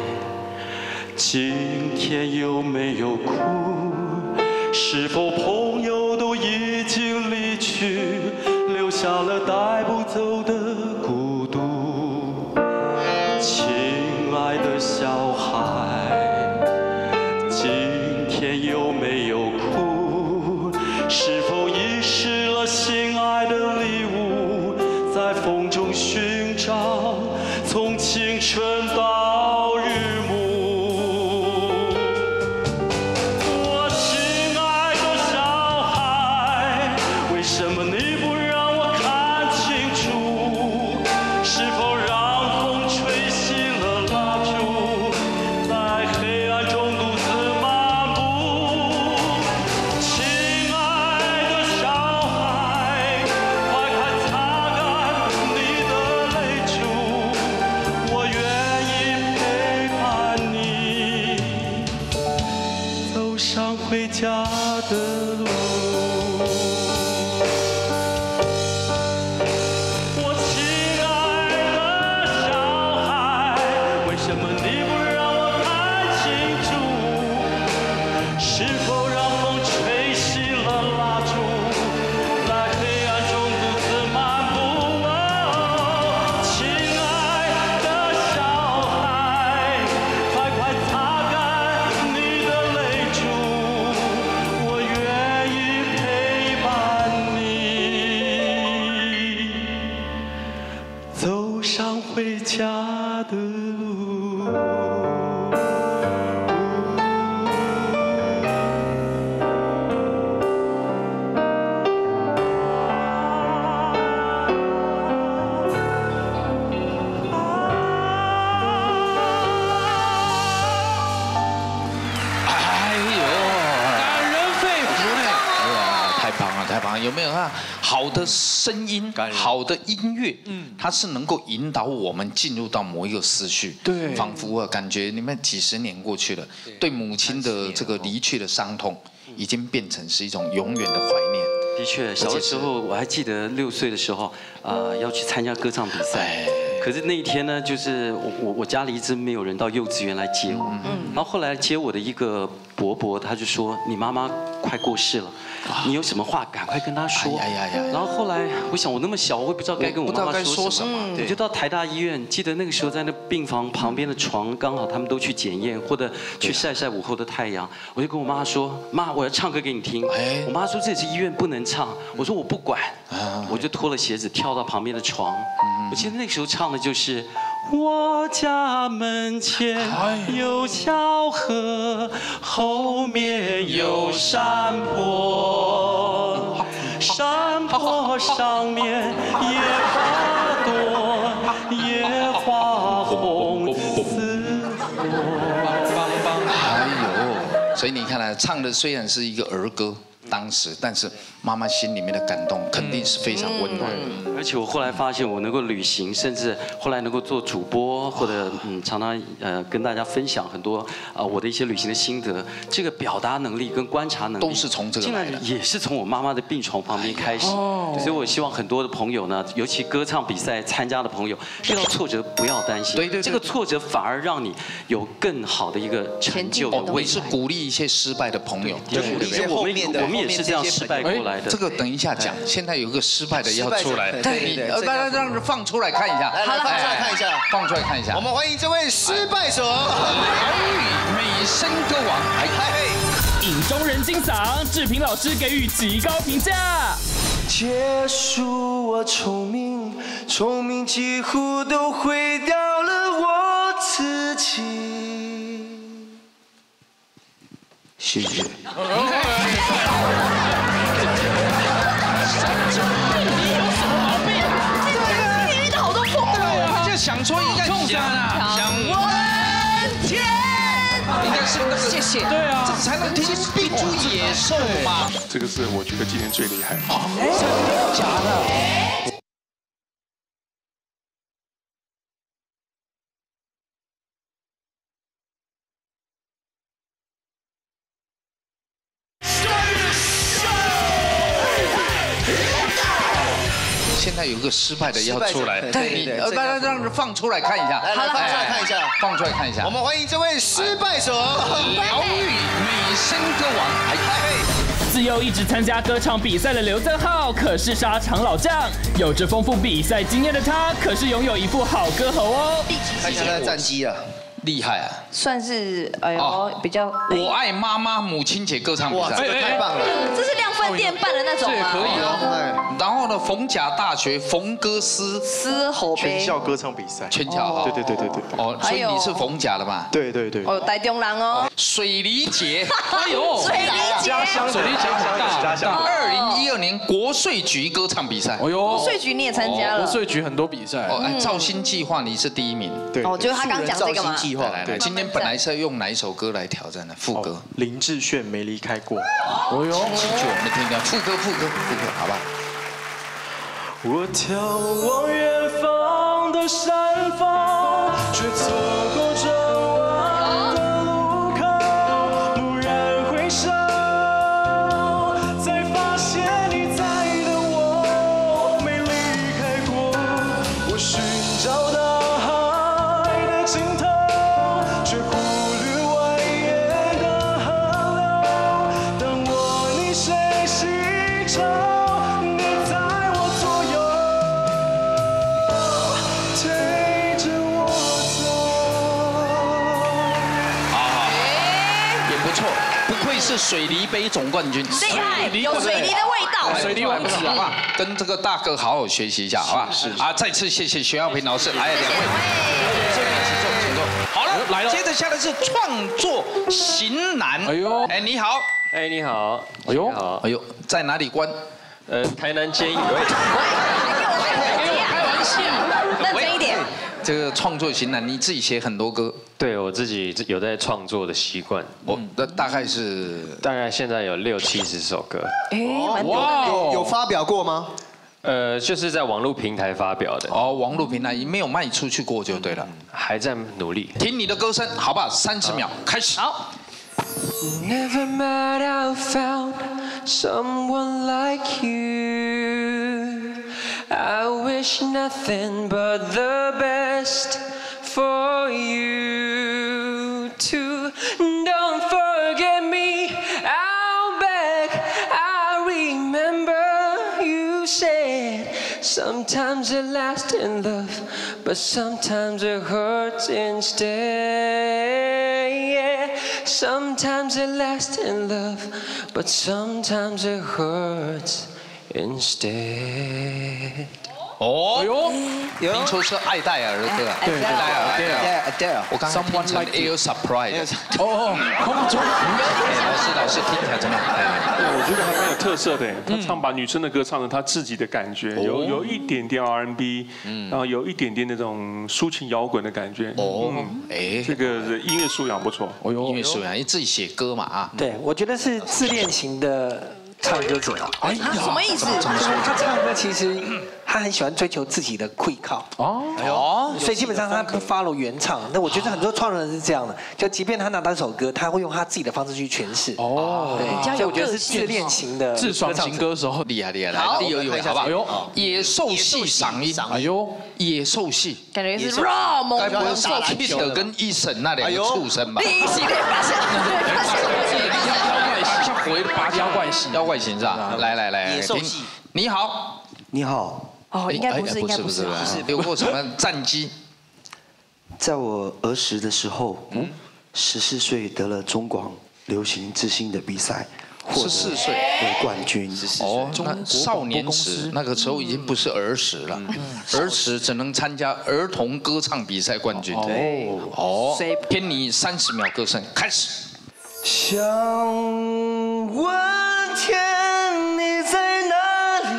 [SPEAKER 12] 今天有没有哭？是否朋友都已经离去，留下了带不走的孤独？亲爱的小孩。 今天有没有哭？是否遗失了心爱的礼物？在风中寻找，从清晨到日暮。我亲爱的小孩，为什么你不让我看清楚？是否让风吹熄了蜡烛，在黑暗中独自？ 回家的路，我亲爱的小孩，为什么你不让我看清楚？是否让风吹熄了蜡烛，在黑暗中独自漫步？亲爱的小孩，快快擦干你的泪珠。 我愿意陪伴你走上回家的路。
[SPEAKER 6] 太棒了！有没有啊？好的声音，好的音乐，它是能够引导我们进入到某一个思绪，
[SPEAKER 9] 对，
[SPEAKER 6] 仿佛啊，感觉你们几十年过去了，对母亲的这个离去的伤痛，已经变成是一种永远的怀念。
[SPEAKER 12] 的确，小的时候我还记得6岁的时候，要去参加歌唱比赛。可是那一天呢，就是我家里一直没有人到幼稚园来接我，然后后来接我的一个伯伯，他就说你妈妈快过世了，你有什么话赶快跟她说。然后后来我想我那么小，我也不知道该跟我妈妈说什么，我就到台大医院，记得那个时候在那病房旁边的床，刚好他们都去检验或者去晒晒午后的太阳，我就跟我妈说，妈，我要唱歌给你听。我妈说这是医院不能唱，我说我不管，我就脱了鞋子跳到旁边的床。我记得那个时候唱的就是我家门前有小河，后面有山坡，山坡上面野花多，野花红似火。
[SPEAKER 6] 哎呦，所以你看啊，唱的虽然是一个儿歌。当时，但是妈妈心里面的感动肯定是非常温暖。
[SPEAKER 12] 而且我后来发现，我能够旅行，甚至后来能够做主播，或者常常跟大家分享很多我的一些旅行的心得。这个表达能力跟观察能力
[SPEAKER 6] 都是从这个来的，
[SPEAKER 12] 也是从我妈妈的病床旁边开始。所以我希望很多的朋友呢，尤其歌唱比赛参加的朋友，遇到挫折不要担心，对，这个挫折反而让你有更好的一个成就。
[SPEAKER 6] 我也是鼓励一些失败的朋友，
[SPEAKER 8] 对不对？后面的。
[SPEAKER 12] 也是这样失败过来的。
[SPEAKER 6] 这个等一下讲。现在有个失败的要出来，
[SPEAKER 8] 对，
[SPEAKER 6] 大家让放出来看一下。
[SPEAKER 8] 好了，放出来看一下，
[SPEAKER 6] 放出来看一下。
[SPEAKER 8] 我们欢迎这位失败者，
[SPEAKER 6] 华语美声歌王，
[SPEAKER 1] 影中人金嗓，志平老师给予极高评价。
[SPEAKER 4] 结束我聪明几乎都毁掉了我自己。
[SPEAKER 6] 谢谢。想说应该想问天，应该是那个谢谢，对啊，这才能听病出野兽嘛。
[SPEAKER 11] 这个是我觉得今天最厉害。
[SPEAKER 6] 假的。现在有个失败的要出来，对，大家让放出来看一下。
[SPEAKER 8] 好了，放出来看一下，
[SPEAKER 6] 放出来看一下。
[SPEAKER 8] 我们欢迎这位失败者，
[SPEAKER 6] 华语美声歌王。
[SPEAKER 1] 自幼一直参加歌唱比赛的刘增浩，可是沙场老将，有着丰富比赛经验的他，可是拥有一副好歌喉哦。
[SPEAKER 8] 看一下他的战绩啊。
[SPEAKER 6] 厉害啊！
[SPEAKER 7] 算是比较。
[SPEAKER 6] 我爱妈妈母亲节歌唱比赛，
[SPEAKER 8] 这个太棒了！
[SPEAKER 7] 这是亮饭店办的那种吗？
[SPEAKER 6] 这也可以哦。然后呢，逢甲大学逢歌嘶
[SPEAKER 7] 吼杯
[SPEAKER 4] 全校歌唱比赛，
[SPEAKER 6] 全校
[SPEAKER 4] 对。
[SPEAKER 6] 哦，所以你是逢甲的嘛？
[SPEAKER 4] 对。
[SPEAKER 7] 哦，台中人哦。
[SPEAKER 6] 水梨节，
[SPEAKER 7] 哎呦，水梨节，
[SPEAKER 9] 水梨节很大。
[SPEAKER 6] 2012年国税局歌唱比赛，
[SPEAKER 9] 哎呦，
[SPEAKER 7] 国税局你也参加了？
[SPEAKER 9] 国税局很多比赛。
[SPEAKER 6] 造星计划你是第1名。
[SPEAKER 4] 对。
[SPEAKER 7] 哦，就是他刚讲这个嘛。
[SPEAKER 6] 来，今天本来是要用哪一首歌来挑战的？副歌。
[SPEAKER 4] 林志炫没离开过。
[SPEAKER 6] 哦呦，就我们听听副歌，好吧。
[SPEAKER 4] 我眺望远方的山峰，却错过转弯的路口，蓦然回首，才发现你在的我没离开过。我寻找大海的尽头，却忽略蜿蜒的河流。当我逆水行舟。
[SPEAKER 6] 是水梨杯总冠军，
[SPEAKER 7] 厉害，有水梨的味道，
[SPEAKER 6] 水梨王子，好不好？跟这个大哥好好学习一下，好吧？是啊，再次谢谢徐耀平老师，来2位，请坐。好了，来了，接着下来是创作型男。哎呦，哎你好，
[SPEAKER 13] 哎你好，
[SPEAKER 6] 哎呦，在哪里关？
[SPEAKER 13] 台南监狱。
[SPEAKER 6] 开玩
[SPEAKER 7] 气，认真一点。
[SPEAKER 6] 这个创作型男，你自己写很多歌？
[SPEAKER 13] 对我自己有在创作的习惯。
[SPEAKER 6] 那大概
[SPEAKER 13] 现在有60-70首歌。
[SPEAKER 7] 哎，蛮多的。
[SPEAKER 8] 有发表过吗？
[SPEAKER 13] 就是在网络平台发表的。
[SPEAKER 6] 网络平台没有卖出去过就对了。
[SPEAKER 13] 还在努力。
[SPEAKER 6] 听你的歌声，好不好？30秒，开始。
[SPEAKER 7] 好。
[SPEAKER 3] Never might have found someone like you. I wish nothing but the best for you too. Don't forget me, I'll beg. I remember you said sometimes it lasts in love, but sometimes it hurts instead. Yeah. Sometimes it lasts in love, but sometimes it hurts instead.
[SPEAKER 6] 哦哟，听说是艾黛尔的歌啊，
[SPEAKER 8] 对，艾黛尔，
[SPEAKER 6] 我刚刚听成 Air Supply 哦，空中老师听起来怎么样？
[SPEAKER 11] 我觉得还蛮有特色的，他把女生的歌唱成他自己的感觉，有一点点 R&B， 然后有一点点那种抒情摇滚的感觉。这个音乐素养不错。
[SPEAKER 6] 音乐素养，因为自己写歌嘛啊。
[SPEAKER 3] 对，我觉得是自恋型的唱歌者啊。
[SPEAKER 7] 哎呀，什么意思？
[SPEAKER 3] 他唱歌其实他很喜欢追求自己的溃靠所以基本上他不 follow 原唱。那我觉得很多创作人是这样的，就即便他拿到一首歌，他会用他自己的方式去诠释。对，所以我觉得是自恋型的
[SPEAKER 9] 自爽型歌手，
[SPEAKER 6] 厉害厉害。来，第二位好不好？野兽系嗓音，哎呦，野兽系，
[SPEAKER 7] 感觉是 raw 猛
[SPEAKER 6] 该不会是 Kid 跟 Eason 那两个畜生吧？
[SPEAKER 7] 第一系列发现，
[SPEAKER 6] 像回妖怪型是吧？来，
[SPEAKER 8] 野兽系，
[SPEAKER 6] 你好，
[SPEAKER 14] 你好。
[SPEAKER 7] 哦，应该不是，
[SPEAKER 6] 有过什么战绩？
[SPEAKER 14] 在我儿时的时候，14岁得了中广流行之星的比赛
[SPEAKER 6] ，14岁
[SPEAKER 14] 的冠军。
[SPEAKER 6] 哦，那少年时那个时候已经不是儿时了，儿时只能参加儿童歌唱比赛冠军。哦，偏你30秒歌声开始。
[SPEAKER 3] 想问天你在哪里？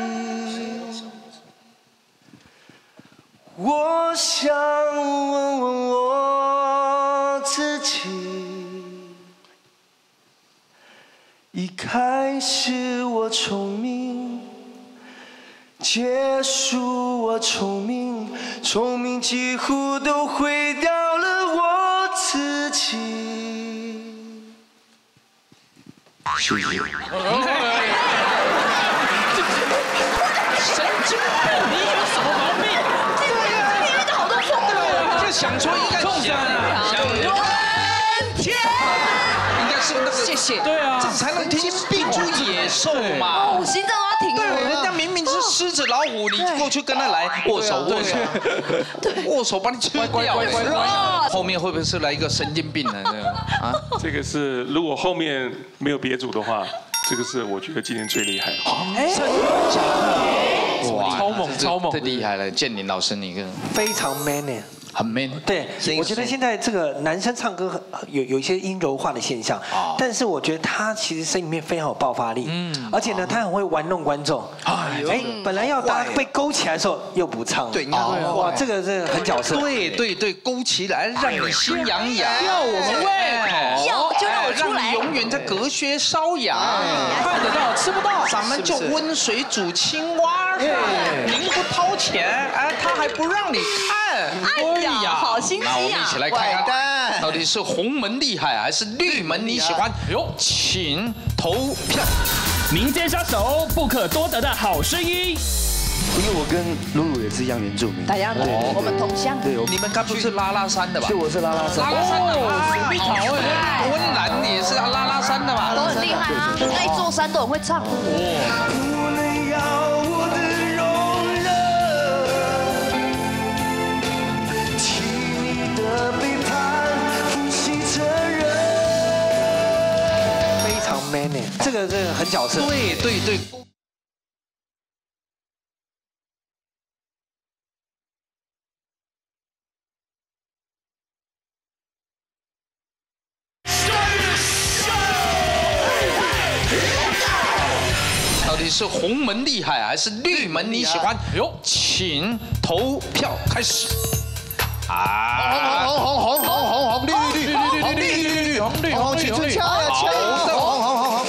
[SPEAKER 3] 我想问问我自己。一开始我聪明，结束我聪明，聪明几乎都毁掉了我自己。
[SPEAKER 14] 谢谢。
[SPEAKER 6] 神经病！你有什么毛病？
[SPEAKER 7] 你遇到好多疯的，
[SPEAKER 6] 就想出一个想问天，应该是那个
[SPEAKER 7] 谢谢。
[SPEAKER 6] 对啊，这才能听病出野兽嘛。
[SPEAKER 7] 哦，心脏要停了。
[SPEAKER 6] 对，人家明明是狮子老虎，你过去跟他来握手，握手把你吹掉。后面会不会是来一个神经病呢？啊，
[SPEAKER 11] 这个是如果后面没有别组的话，这个是我觉得今天最厉害。
[SPEAKER 6] 哇，超猛，太厉害了！建宁老师，你个
[SPEAKER 3] 非常 man 呢。
[SPEAKER 6] 很 man，
[SPEAKER 3] 对，我觉得现在这个男生唱歌有一些阴柔化的现象，但是我觉得他其实声音里面非常有爆发力，而且呢，他很会玩弄观众。本来要大家被勾起来的时候又不唱，
[SPEAKER 8] 对，
[SPEAKER 3] 哇，这个是很角色。
[SPEAKER 6] 对，勾起来让你心痒痒，
[SPEAKER 7] 要我们胃口，要就让我出来，
[SPEAKER 6] 让你永远在隔靴搔痒，
[SPEAKER 9] 看得到吃不到，
[SPEAKER 6] 咱们就温水煮青蛙，您不掏钱，他还不让你看。
[SPEAKER 7] 哎呀，好心机啊！
[SPEAKER 6] 那我们一起来看看，到底是红门厉害还是绿门你喜欢？请投票。
[SPEAKER 1] 民间杀手不可多得的好声音。
[SPEAKER 14] 因为我跟露露也是一样原住民，
[SPEAKER 7] 大家我们同乡。
[SPEAKER 14] 对，
[SPEAKER 6] 你们该不是拉拉山的吧？
[SPEAKER 14] 是，我是拉拉山。
[SPEAKER 6] 拉拉山的水蜜桃哎，温岚也是拉拉山的吧？
[SPEAKER 7] 都很厉害啊，那一座山都很会唱。
[SPEAKER 3] 这个很角色。
[SPEAKER 6] 对。到底是是红门厉害还是绿门你喜欢？哟，请投票开始。啊！
[SPEAKER 8] 红绿，请敲呀敲！红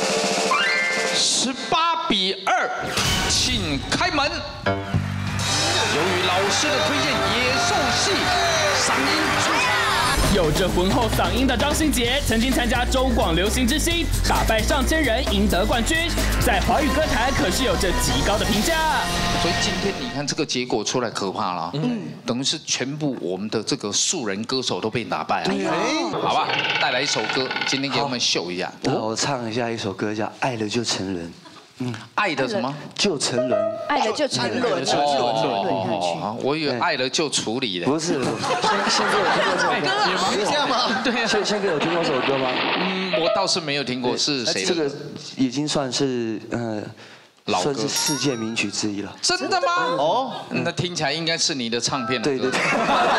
[SPEAKER 6] 18-2，请开门。由于老师的推荐，野兽系嗓音出场。
[SPEAKER 1] 有着浑厚嗓音的张信杰，曾经参加中广流行之星，打败上千人，赢得冠军，在华语歌坛可是有着极高的评价。
[SPEAKER 6] 所以今天你看这个结果出来可怕了，等于是全部我们的这个素人歌手都被打败了。好吧，带来一首歌，今天给我们秀一下。
[SPEAKER 14] 我唱一下一首歌叫《爱了就沉沦》。
[SPEAKER 6] 爱的什么？
[SPEAKER 14] 就沉沦。
[SPEAKER 7] 爱了就沉沦。
[SPEAKER 6] 哦，我以为爱了就处理了。
[SPEAKER 14] 不是，宪哥有听过这首歌？
[SPEAKER 8] 这样吗？
[SPEAKER 6] 对啊。
[SPEAKER 14] 宪哥有听过这首歌吗？
[SPEAKER 6] 我倒是没有听过，是谁？
[SPEAKER 14] 这个已经算是
[SPEAKER 6] 老歌，
[SPEAKER 14] 算是世界名曲之一了。
[SPEAKER 6] 真的吗？哦，那听起来应该是你的唱片的歌。对。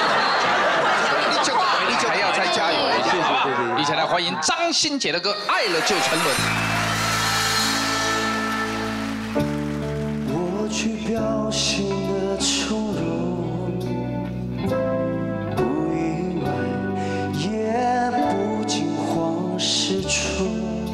[SPEAKER 6] 还要再加油一下，好吧？一起来欢迎张新杰的歌《爱了就沉沦》。
[SPEAKER 14] 我去表现的从容，不意外，也不惊慌失措。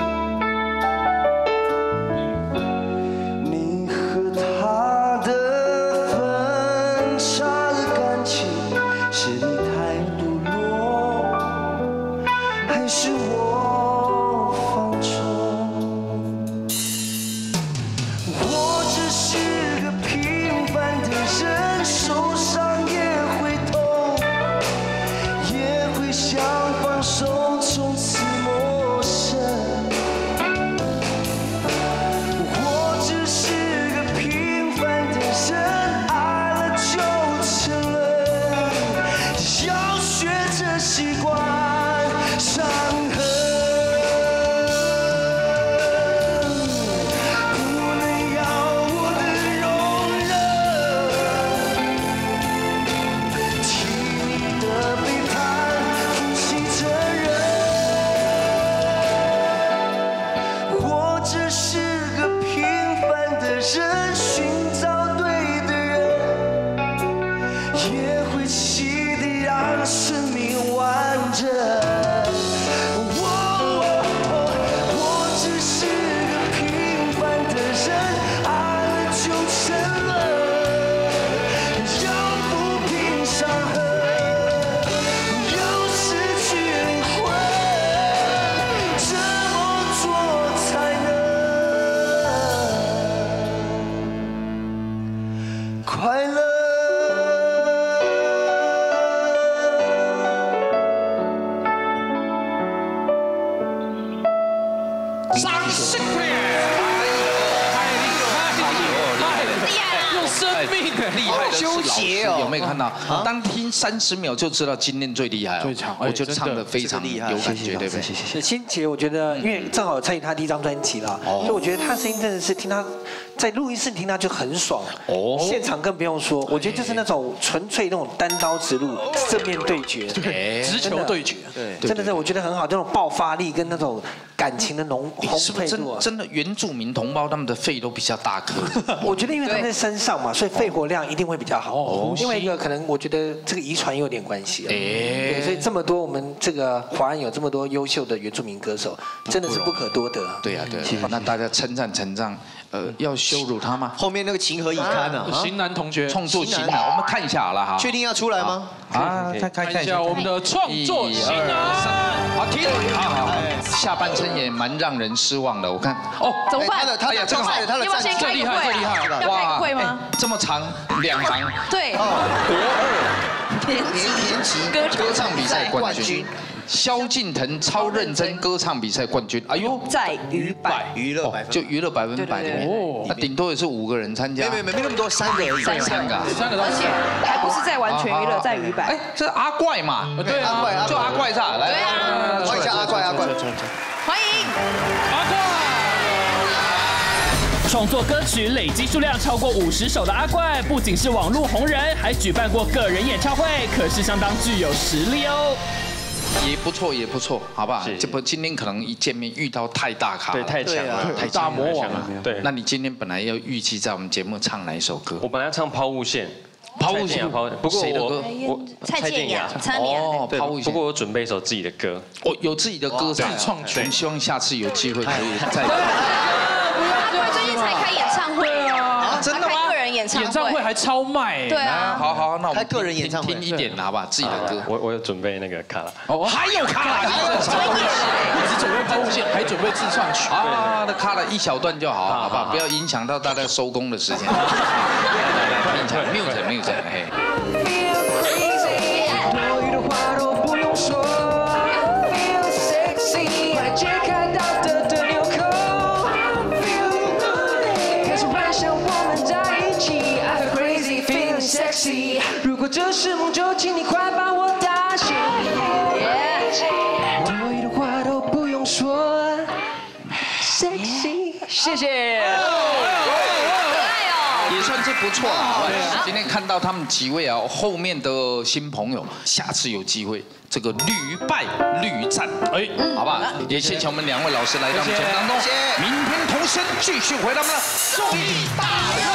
[SPEAKER 14] 你和他的分岔的感情，是你太堕落，还是我放纵？我只是个平凡的人，受伤也会痛，也会想放手，从此陌生。我只是个平凡的人，爱了就沉沦，要学着习惯伤痕。人寻找对的人，也会气得让生命完整。我只是个平凡的人，爱了就沉沦，要抚平伤痕，要失去灵魂，怎么做才能快乐？
[SPEAKER 6] 掌声！
[SPEAKER 1] 用生命
[SPEAKER 6] 厉害的是老师，有没有看到？单听30秒就知道今天最厉害了，最强，我觉得唱得非常有感觉，对不对？
[SPEAKER 3] 谢谢。新杰，我觉得因为正好参与他第一张专辑了，所以我觉得他声音真的是听他在录音室听他就很爽，现场更不用说。我觉得就是那种纯粹那种单刀直入、正面对决，
[SPEAKER 1] 直球对决，
[SPEAKER 3] 真的是我觉得很好，这种爆发力跟那种感情的浓
[SPEAKER 6] 是不是真的原住民同胞他们的肺都比较大颗？
[SPEAKER 3] 我觉得因为他们在山上嘛，所以肺活量一定会比较好。另外一个可能我觉得这个遗传也有点关系。对，所以这么多我们这个华人有这么多优秀的原住民歌手，真的是不可多得。
[SPEAKER 6] 对呀，对。那大家称赞陈仗，要羞辱他吗？
[SPEAKER 8] 后面那个情何以堪啊！
[SPEAKER 1] 型男同学，
[SPEAKER 6] 创作型男，我们看一下好了哈。
[SPEAKER 8] 确定要出来吗？
[SPEAKER 6] 看
[SPEAKER 1] 一下我们的创作型男。
[SPEAKER 6] 好，停，好，下半身也蛮让人失望的。我看
[SPEAKER 7] 怎么办？
[SPEAKER 8] 他呀，这个好，他的战绩
[SPEAKER 7] 最厉害，最厉害，要开个会吗？
[SPEAKER 6] 这么长2行。
[SPEAKER 7] 对。
[SPEAKER 6] 国2
[SPEAKER 8] 年级
[SPEAKER 6] 歌唱比赛冠军。萧敬腾超认真歌唱比赛冠军，哎呦，
[SPEAKER 7] 在娱
[SPEAKER 8] 乐
[SPEAKER 6] 就娱乐100%哦，那顶多也是5个人参加，
[SPEAKER 8] 没那么多，3个而已
[SPEAKER 7] ，3个，
[SPEAKER 1] 而
[SPEAKER 7] 且还不是在完全娱乐，在娱100。
[SPEAKER 6] 哎，这是阿怪嘛？
[SPEAKER 8] 对，阿怪，
[SPEAKER 6] 就阿怪上来，
[SPEAKER 8] 欢迎一下阿怪，
[SPEAKER 7] 欢迎
[SPEAKER 1] 阿怪。创作歌曲累积数量超过50首的阿怪，不仅是网络红人，还举办过个人演唱会，可是相当具有实力哦。
[SPEAKER 6] 也不错，也不错，好不好？这不今天可能一见面遇到太大咖了，
[SPEAKER 13] 对，太强了，
[SPEAKER 6] 太
[SPEAKER 9] 大魔王了。
[SPEAKER 13] 对，
[SPEAKER 6] 那你今天本来要预计在我们节目唱哪一首歌？
[SPEAKER 13] 我本来要唱抛物线。
[SPEAKER 6] 抛物线，
[SPEAKER 13] 不过我
[SPEAKER 10] 蔡健雅，
[SPEAKER 6] 哦，抛物线。
[SPEAKER 13] 不过我准备一首自己的歌，
[SPEAKER 6] 哦，有自己的歌，自创曲。希望下次有机会可以再。
[SPEAKER 7] 他最近才开演唱会啊，
[SPEAKER 6] 真的吗？
[SPEAKER 7] 个人演唱
[SPEAKER 9] 会还超卖。
[SPEAKER 7] 对啊，
[SPEAKER 6] 好，那我们
[SPEAKER 8] 个人演唱会
[SPEAKER 6] 听一点，好吧，自己的歌。
[SPEAKER 13] 我有准备那个卡拉，
[SPEAKER 6] 哦，还有卡拉，
[SPEAKER 9] 不只准备抛物线，还准备自创曲
[SPEAKER 6] 啊。那卡拉一小段就好，好不好？不要影响到大家收工的时间。来听一下，mute，嘿。
[SPEAKER 14] 多余的话都不用说 ，Feel sexy， 快解开道德的纽扣 ，Feel good， 开始幻想我们在一起 ，I feel crazy feeling sexy， 如果这是梦，就请你快把我打醒。多余的话都不用说 ，sexy， 谢谢。
[SPEAKER 6] 也算是不错了。今天看到他们几位啊，后面的新朋友，下次有机会这个屡败屡战，好吧？也谢谢我们2位老师来到我们节目当中，明天同时继续回到我们的综艺大。